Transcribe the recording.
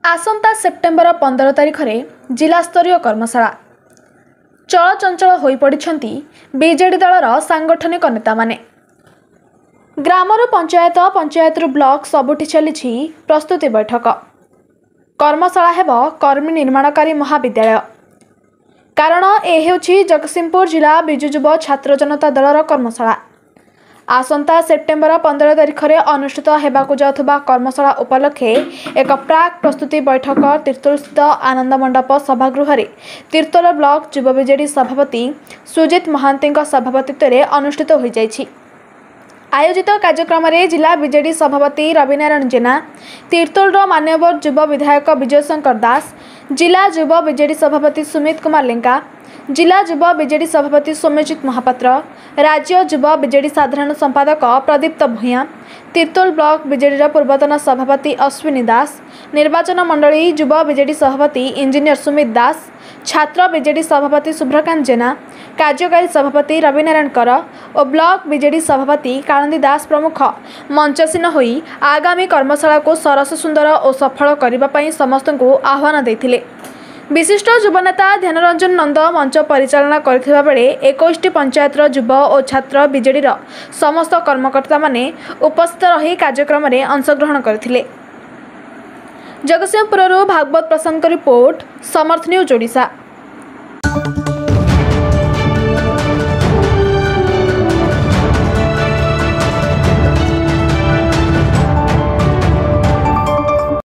आसंता September 15 तारिख में जिलास्तरीय कर्मशाला चलचंचल हो पड़ती बीजेडी दलर सांगठनिक नेता माने। ग्रामर पंचायत ब्लॉक सबुठी चली प्रस्तुति बैठक। कर्मशाला हेब कर्मी निर्माणकारी महाविद्यालय। कारण ए हेउछि जगतसिंहपुर जिला बिजु युव छात्र जनता दलर कर्मशाला। आसंता सेप्टेम्बर 15 तारिख में अनुष्ठित होगाकू जाउथबा कर्मशाला उपलक्षे एक प्राक प्रस्तुति बैठक तीर्तोल स्थित आनंद मंडप सभागृह रे तीर्तोल ब्लॉक युवा बीजेडी सभापति सुजित महांती सभापतित्व में अनुष्ठित हो जाइछि। आयोजित कार्यक्रम में जिला बीजेडी सभापति रविनारायण जेना, तीर्तोल मान्यवर युवा विधायक विजय शंकर दास, जिला युवा बीजेडी सभापति सुमित कुमार लेंका, जिला युवा बीजेडी सभापति सौम्यजित महापात्र, राज्य युवा बीजेडी साधारण संपादक प्रदीप्त भूया, तीर्तोल ब्लॉक बीजेडी पूर्वतन सभापति अश्विनी दास, निर्वाचन मंडली युवा बीजेडी सभापति इंजीनियर सुमित दास, छात्र बीजेडी सभापति शुभ्रकांत जेना, कार्यकारी सभापति रविनारायण कर और ब्लॉक बीजेडी सभापति कानंदी दास प्रमुख मंचसीन होई आगामी कर्मशाला को सरस सुंदर और सफल करने समस्त को आह्वान देथिले। विशिष्ट युवनेता ध्यानरंजन नंद मंच परिचालना करथिबा बेले 21 पंचायत युवा और छात्र बीजेडी समस्त कर्मकर्ता माने उपस्थित रही कार्यक्रम में अंशग्रहण करथिले। Jagatsinghpur Bhagwat Prasad report Samarth news Odisha.